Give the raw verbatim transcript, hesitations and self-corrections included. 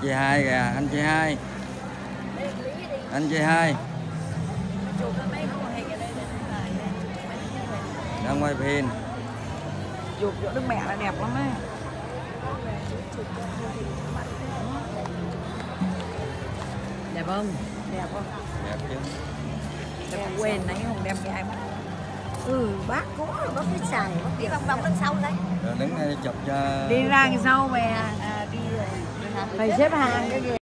chị hai kìa, anh chị hai. Anh chị hai. Đang quay phim. Chụp chỗ Đức Mẹ là đẹp lắm á. Đẹp không? Đẹp không? Đẹp chứ. Đẹp quên nãy không đem cái ai mà. Ừ, bác có rồi, bác cứ xài, bác đi vòng vòng đằng sau đấy. Rồi đứng đây chụp cho. Đi ra cái sau về à, đi rồi. Phải xếp hàng cái gì.